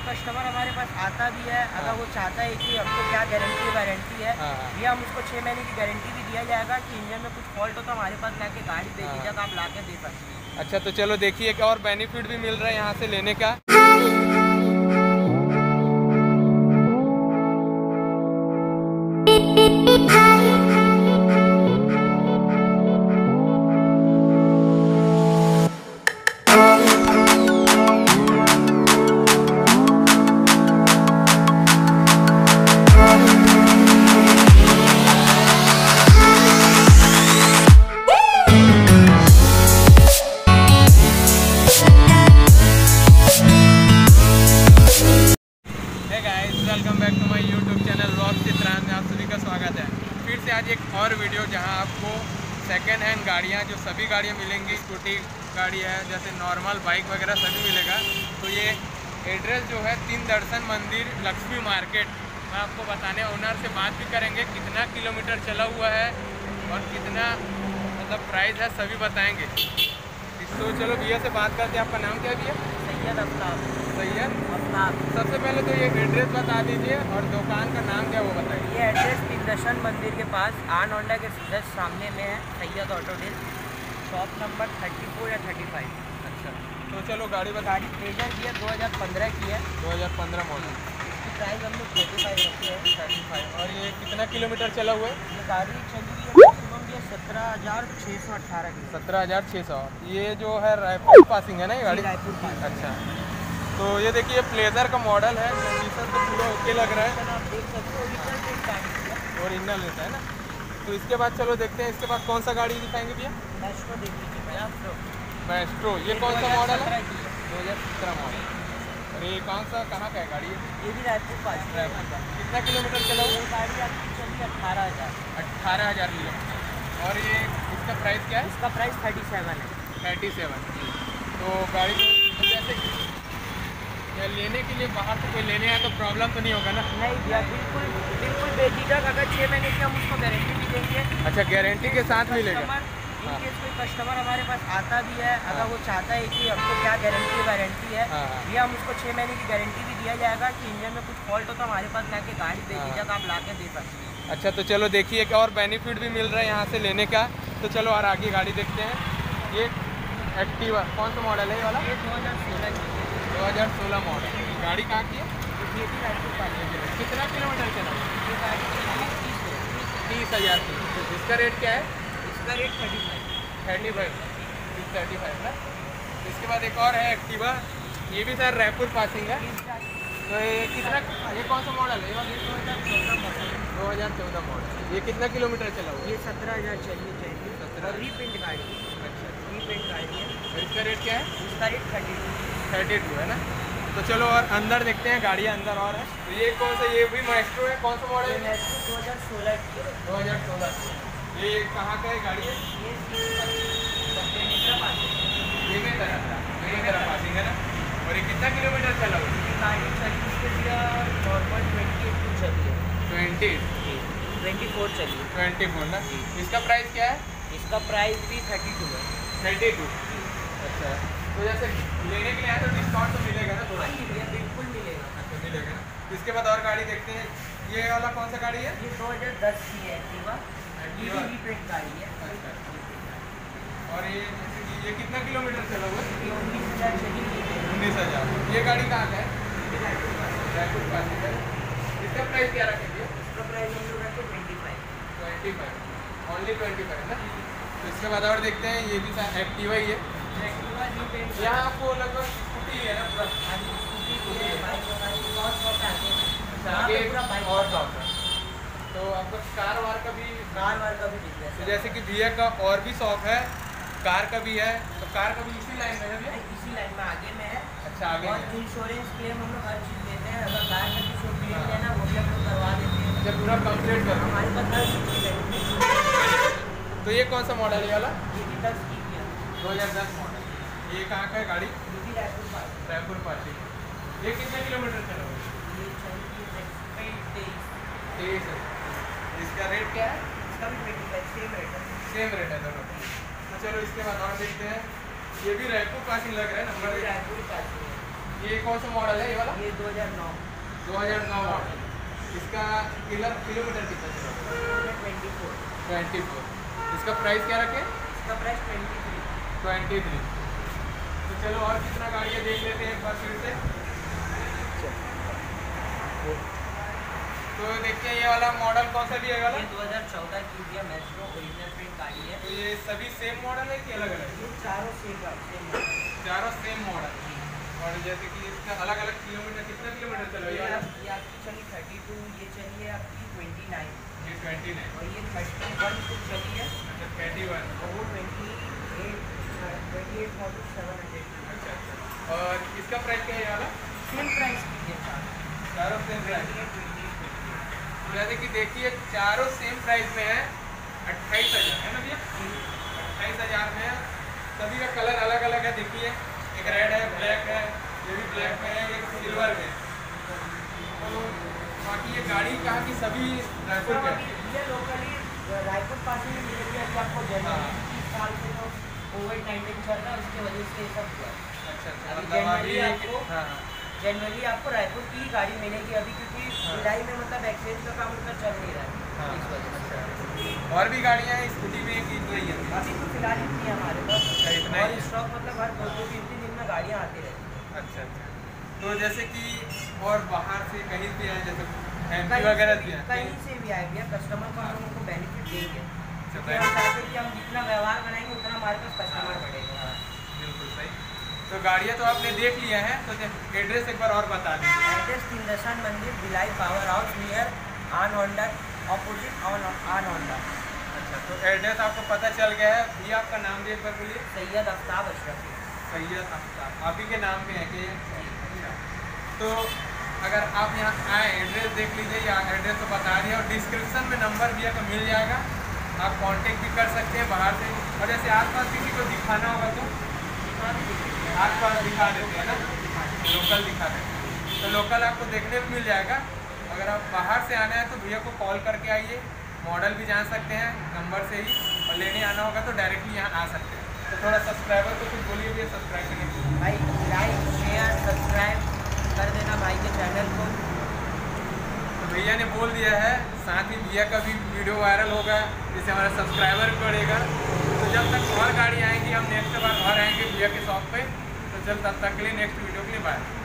Customer हमारे पास आता भी है, अगर वो चाहता है कि हमको क्या गारंटी वारंटी है, ये हम उसको 6 महीने की गारंटी भी दिया जाएगा कि इंजन में कुछ फॉल्ट हो तो हमारे पास लाके गाड़ी बेझिझक आप लाके दे सकते हैं। अच्छा, तो चलो देखिए एक और बेनिफिट भी मिल रहा है यहाँ से लेने का। Welcome back to my YouTube channel rock Chitran में आप सभी का स्वागत है। फिर से आज एक और वीडियो जहां आपको सेकेंड हैंड गाड़ियां, जो सभी गाड़ियां मिलेंगी, स्कूटी गाड़ी है जैसे नॉर्मल बाइक वगैरह सभी मिलेगा। तो ये एड्रेस जो है 3 दर्शन मंदिर लक्ष्मी मार्केट, मैं आपको बताने ओनर से बात भी करेंगे कितना किलोमीटर चला हुआ है और कितना मतलब प्राइस है सभी बताएँगे। तो चलो भैया से बात करते हैं। आपका नाम क्या है भैया? सैयद अफ्ताब। सैयद अफ्ताब। सबसे पहले तो ये एड्रेस बता दीजिए और दुकान का नाम क्या वो बताइए। ये एड्रेस 3 दर्शन मंदिर के पास आन होंडा के जस्ट सामने में है, Syed auto deal, shop number 34 या 35। अच्छा, तो चलो गाड़ी बता। गाड़ी प्रेजेंट की है 2015 की है, 2015 मॉडल। इसकी प्राइस हम लोग 35 रखते हैं। 35। और ये कितना किलोमीटर चला हुआ है? ये गाड़ी चली है मैक्सिमम ये 17,618 की। 17,600। ये जो है रायपुर पासिंग है ना ये गाड़ी? रायपुर पास। अच्छा, तो ये देखिए प्लेजर का मॉडल है, कंडीशन तो पूरा ओके लग रहा है, आप देख सकते हो, ओरिजिनल रहता है ना। तो इसके बाद चलो देखते हैं इसके बाद कौन सा गाड़ी दिखाएंगे भैया? मैस्ट्रो देख लीजिए भैया। मैस्ट्रो, ये कौन सा मॉडल है? 2017 मॉडल। और ये कौन सा कहाँ का है गाड़ी? ये भी रायपुर पास। कितना किलोमीटर चला हुआ? ये गाड़ी आपकी चली 18,000। 18,000 किलोमीटर। और ये इसका प्राइस क्या है? इसका प्राइस 37 है। 37। तो गाड़ी को जैसे या लेने के लिए बाहर से कोई लेने आए तो प्रॉब्लम तो नहीं होगा ना? नहीं भैया, बिल्कुल बिल्कुल बेझिझक। अगर 6 महीने की हम उसको गारंटी भी देंगे। अच्छा, गारंटी के साथ मिलेगा? इनकेस कोई कस्टमर हमारे पास आता भी है, अगर वो चाहता है कि हमको क्या गारंटी वारंटी है, ये हम उसको 6 महीने की गारंटी भी दिया जाएगा कि इंजन में कुछ फॉल्ट हो तो हमारे पास लाके गाड़ी बेझिझक आप लाके दे सकते हैं। अच्छा, तो चलो देखिए एक और बेनिफिट भी मिल रहा है यहाँ से लेने का। तो चलो और आगे गाड़ी देखते हैं। ये एक्टिवा कौन सा मॉडल है ये वाला? ये 2016 की है। 2016 मॉडल। गाड़ी कहाँ की है? ये भी रायपुर पास है। कितना किलोमीटर चला? ये गाड़ी चली 30,000 किलोमीटर। इसका रेट क्या है? इसका रेट 35 ना। इसके बाद एक और है एक्टिवा, ये भी सर रायपुर पासिंग है। तो ये कितना, ये कौन सा मॉडल है? 2014 मॉडल। ये कितना किलोमीटर चला हुआ? ये 17,000 चलिए 17 रीपेंट गाड़ी। अच्छा, रीपेंट गाड़ी है। तो इसका रेट क्या है? इसका रेट 32 है ना। तो चलो और अंदर देखते हैं, गाड़ियाँ अंदर और है। तो ये कौन सा? ये भी मैस्ट्रो है। कौन सा मॉडल है? मैस्ट्रो 2016 की है। 2016। ये कहाँ का है गाड़ी है? ये भी तरफ पासिंग है ना। और ये कितना किलोमीटर चला हुआ? ये गाड़ी चली इसके लिए नॉर्मल 28 चली है। 24 चली है। 24 ना। इसका प्राइस क्या है? इसका प्राइस भी 32 है। 32। अच्छा, तो जैसे लेने के लिए आए तो डिस्काउंट तो मिलेगा ना थोड़ा? बिल्कुल मिलेगा। अच्छा, मिलेगा ना। इसके बाद और गाड़ी देखते हैं। ये वाला कौन सा गाड़ी है? ये 2010 की है एक्टिवा। ये भी रीपेंट गाड़ी है। अच्छा, और ये जैसे कि ये कितना किलोमीटर चला हुआ? ये 19,000 चली है। 19,000। ये गाड़ी कहाँ का है? रायपुर पास है। इसका प्राइस क्या रखेंगे? इसका प्राइस हम लोग रखते 25। ओनली 25 ना। तो इसके बाद और देखते हैं। ये भी एक्टिवा ही है। Activa repaint. यहाँ आपको लगभग स्कूटी है ना पूरा? स्कूटी है, बाइक वगैरह और शॉप आगे। अच्छा, आगे पूरा बाइक और शॉप है। तो आपको कार वार का भी बिजनेस तो है। जैसे कि भैया का और भी शॉप है, कार का भी है। तो कार का भी इसी लाइन में है भैया? इसी लाइन में आगे में है। अच्छा, आगे और में। इंश्योरेंस क्लेम हम लोग हर चीज़ देते हैं। अगर कार का किसी को क्लेम लेना वो भी हम लोग करवा देते हैं। अच्छा, पूरा कंप्लीट कर। हमारे पास हर चीज़ की। तो ये कौन सा मॉडल है वाला? ये भी 10 की है। 2010 मॉडल। ये कहाँ का है गाड़ी? ये भी रायपुर पास। रायपुर पास। ये कितने किलोमीटर चला हुआ? ये चली 23। है। इसका रेट क्या है? इसका भी 25 सेम रेट है दोनों। तो चलो इसके बाद और देखते हैं। ये भी रायपुर पासिंग लग रहा है नंबर। रायपुर पास है। ये कौन सा मॉडल है ये वाला? ये 2009 मॉडल। इसका किलोमीटर कितना चला? 24। इसका प्राइस क्या रखे? इसका प्राइस 23। तो चलो और कितना गाड़ियाँ देख लेते हैं एक बार फिर से। तो देखिए ये वाला मॉडल कौन सा भी है वाला? ये 2014 की Kia Metro ओरिजिनल प्रिंट गाड़ी है। तो ये सभी सेम मॉडल है कि अलग अलग? ये चारों सेम मॉडल। और जैसे कि इसका अलग अलग किलोमीटर, कितना किलोमीटर चला? ये आपकी चली 32, ये चलिए आपकी 29, ये 29 और ये 31 कुछ चली है। अच्छा 31 और वो 28,700। अच्छा। और इसका प्राइस क्या है वाला? सेम प्राइस की है चारों सेम प्राइस। जैसे कि देखिए चारों सेम प्राइस में है, 28,000 है ना भैया? 28,000 में है। सभी का कलर अलग अलग है। देखिए एक रेड है, ब्लैक है, ये भी ब्लैक में है, एक सिल्वर में। तो बाकी ये गाड़ी कहाँ की? सभी रायपुर के? ये लोकली रायपुर पास में मिलेगी। अभी आपको जनवरी 30 साल से तो कोविड-19 चल रहा है, उसकी वजह से ये सब हुआ। अच्छा। जनरली आपको रायपुर की ही गाड़ी मिलेगी अभी, क्योंकि जुलाई में मतलब एक्सचेंज का काम उतना चल नहीं रहा है, इस वजह से। और भी गाड़ियाँ हैं स्कूटी में की रही है? अभी तो फिलहाल इतनी है हमारे पास। इतना और ही स्टॉक मतलब हर 2-3 दिन में गाड़ियाँ आती रहती हैं। अच्छा। तो जैसे कि और बाहर से कहीं भी आए, जैसे MP वगैरह भी है? कहीं से भी आए भैया, कस्टमर को हम लोगों को बेनिफिट देंगे। अच्छा, क्योंकि हम चाहते हैं कि हम जितना व्यवहार बनाएंगे उतना हमारे पास कस्टमर बढ़ेगा। बिल्कुल सही। तो गाड़ियाँ तो आपने देख लिया है, तो एड्रेस एक बार और बता दीजिए। एड्रेस तीनदर्शन मंदिर, भिलाई पावर हाउस नियर आन होंडा, ऑपोजिट आन होंडा। अच्छा, तो एड्रेस आपको पता चल गया है। भैया आपका नाम भी एक बार बोलिए। सैयद आफ्ताब अशरफी। सैयद आफ्ताब आप ही के नाम पे है कि? अच्छा। तो अगर आप यहाँ आए, एड्रेस देख लीजिए, या एड्रेस तो बता दिया, और डिस्क्रिप्शन में नंबर भैया का मिल जाएगा, आप कांटेक्ट भी कर सकते हैं बाहर से। और जैसे आसपास किसी को दिखाना होगा तो आसपास दिखा देते हैं ना, लोकल दिखा देते हैं, तो लोकल आपको देखने को मिल जाएगा। अगर आप बाहर से आना है तो भैया को कॉल करके आइए, मॉडल भी जान सकते हैं नंबर से ही, और लेने आना होगा तो डायरेक्टली यहाँ आ सकते हैं। तो थोड़ा सब्सक्राइबर को कुछ बोलिए भैया, सब्सक्राइब करने के लिए। भाई लाइक शेयर सब्सक्राइब कर देना भाई के चैनल को। तो भैया ने बोल दिया है, साथ ही भैया का भी वीडियो वायरल होगा, जिससे हमारा सब्सक्राइबर भी बढ़ेगा। तो जब तक और गाड़ी आएंगी, हम नेक्स्ट बार और आएंगे भैया के शॉप पे। तो चल तब तक के लिए नेक्स्ट वीडियो के लिए बाय।